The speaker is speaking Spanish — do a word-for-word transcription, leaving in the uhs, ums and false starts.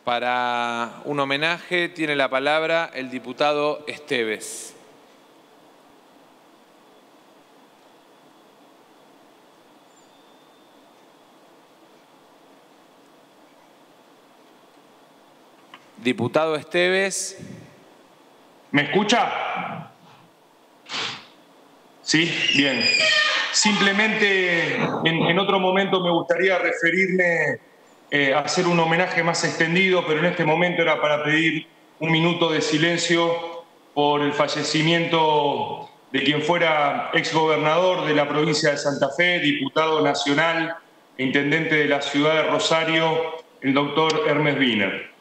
Para un homenaje tiene la palabra el diputado Esteves. Diputado Esteves. ¿Me escucha? Sí, bien. Simplemente en, en otro momento me gustaría referirme, eh, a hacer un homenaje más extendido, pero en este momento era para pedir un minuto de silencio por el fallecimiento de quien fuera exgobernador de la provincia de Santa Fe, diputado nacional e intendente de la ciudad de Rosario, el doctor Hermes Wiener.